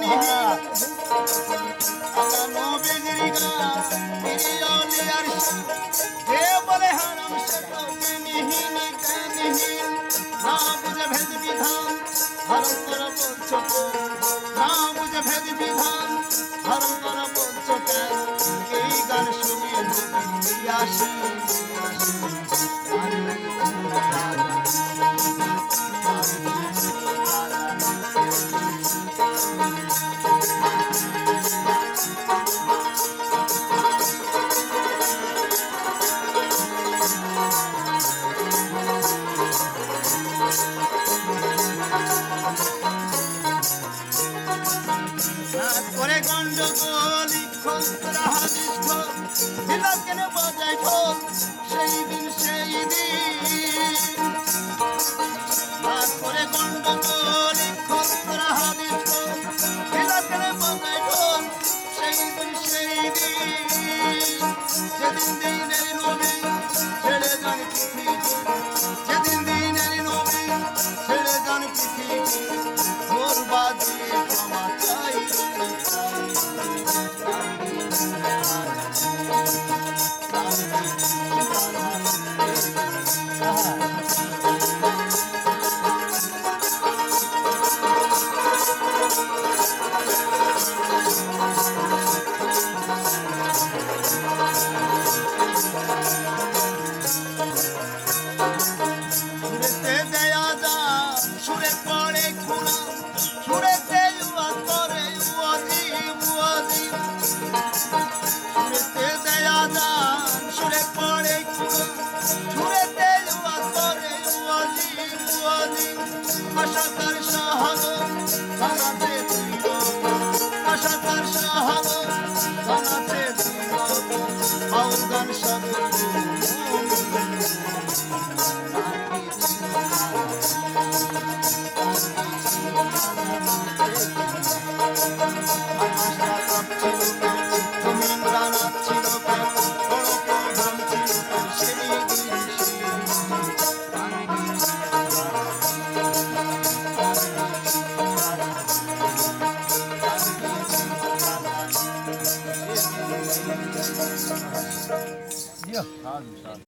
আল্লাহ নবীজির গান প্রিয় লিয়ার যে বলে হারাম সে তো জ্ঞানহীন জ্ঞানহীন না বুঝে ভেদ বিধান হারাম করা বলছো না বুঝে ভেদ বিধান হারাম করা বলছো কেন এই গান শুনে নবী আসি করে গন্ডগোল খোঁজরা হাদিস খোঁজ দিলা কেন বাজায় ঢোল সেই দিন করে গন্ডগোল খোঁজরা হাদিস খোঁজ দিলা কেন বাজায় ঢোল সেই দিন যেদিন দিনের নবী ছেড়ে যান পৃথিবী যেদিন দিনের নবী ছেড়ে যান পৃথিবী ভোর বাজিয়ে ক্ষমা চাই সুরেতে দেয়া যান সুরে পড়ে খুনা সুরেতে ইউয়া করে উয়াজিব সুরেতে দেয়া যান সুরে পড়ে খুনা সুরেতে ইউয়া করে উয়াজিব আশাকার শাহাদত জানাতে দিল আশাকার শাহাদত জানাতে দিল বাউল গান সাধু Yeah.